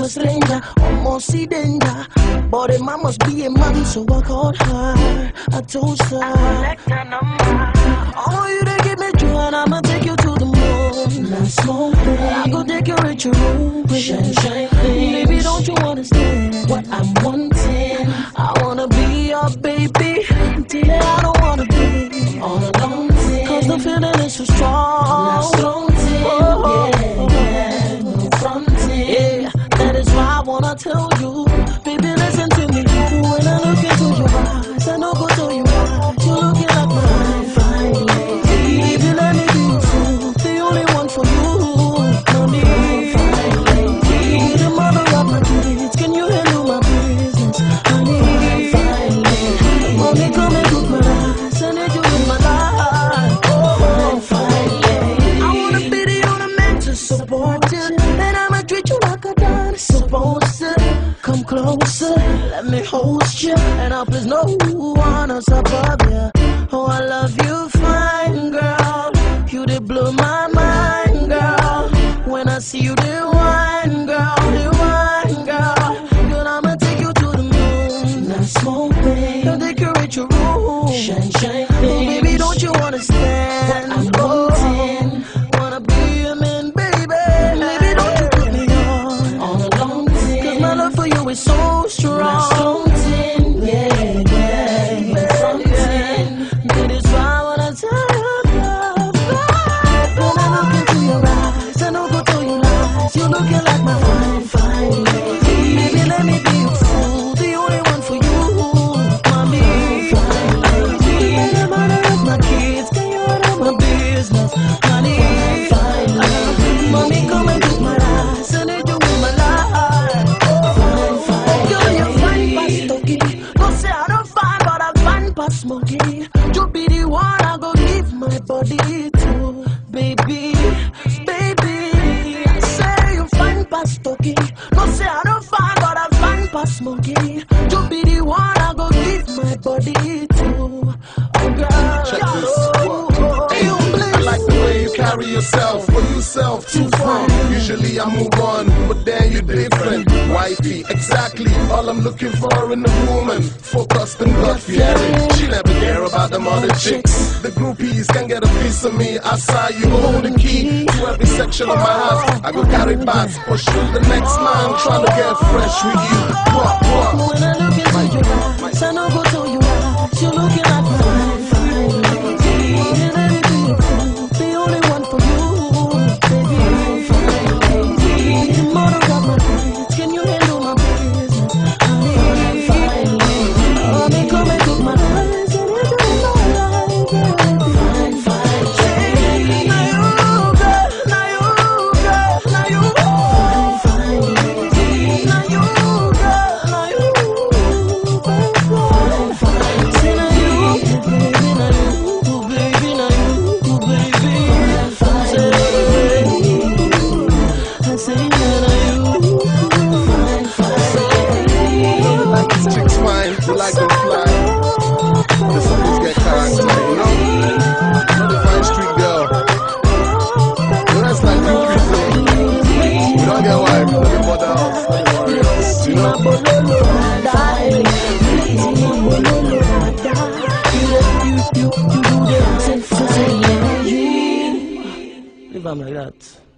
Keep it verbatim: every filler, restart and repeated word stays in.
a stranger, almost see danger. But a man must be a man, so I called her. I told her, I want you to give me joy and I'ma take you to the moon. Now small thing, I go decorate your room with shine, shine things. Baby, don't you understand what I'm wanting? I wanna be your baby until I don't wanna be all alone. Cause the feeling is so strong. Now strong thing, oh, yeah, yeah, no fronting. Yeah, that is why I wanna tell you, baby, listen to me. When I look into your eyes, I know go to your eyes. You're looking like my fine, fine lady. Baby, let me be your fool, the only one for you. Mommy, fine lady, the mother of my kids. Can you handle my business, honey? Fine lady, mommy, come and look my eyes. I need you in my life. Oh, fine lady, I wanna be the only man to support you, and I'ma treat you like a dime supposed to. Come closer, let me host you, and I'll please no one else above you. Oh, I love you, fine girl. You did blow my mind, girl. When I see you, the wine, girl, the wine, girl. Girl, I'ma take you to the moon. Now small thing, I'll decorate your room. Shine, shine, oh, baby, don't you understand? What I'm wanting, wanna be a man, baby. Baby, don't you put me on all alone. Cause my love for you is so strong. Something, yeah, yeah, yeah, something. That is why when I tell you, love, when I look into your eyes, I don't go to your lies. You're looking like my fine, fine lady. Baby, let me be your fool, the only one for you, mommy. Fine lady, and the mother of my kids. Can you handle my business, honey? Fine lady, mommy, come and look my eyes. I need you in my life. Girl, you're fine past talking. Don't say I don't fine, but I'm fine past smoking. You be the one I go give my body to, baby, baby. I say you're fine past talking. Don't say I don't fine, but I'm fine past smoking. You be the one I go give my body to. Oh girl, Check this. oh, oh, Hey, I like the way you carry yourself. For yourself, too fun. Usually I move on, but then you're different. Wifey, exactly all I'm looking for in a woman. Focused and God fearing. She never care about them other chicks. The groupies can get a piece of me. I saw you hold the key to every section of my house. I go carry bags, push through the next man, trying to get fresh with you. What, what? When I look into your eyes, I know go to your eyes. You're looking like my fine, fine lady. And let me be your fool, the only one for you, baby. Fine lady, the mother of my kids. Can you handle my business, honey? Fine lady, mommy, come and look my eyes. And you do my life, baby. Fine, fine lady. Now you, girl, now you, girl, now you. Fine, fine lady. Now you, girl, now you. Fine, fine. Say now you, baby, now you, baby, now you, baby. Fine, lady. I say now you. Fine, fine lady. You like these chicks fine, you like them fly. This always get character, you know? You're the fine street girl. The rest like you people. We don't get wife, we don't get mother house, don't get worry else, you know? Leave them like that.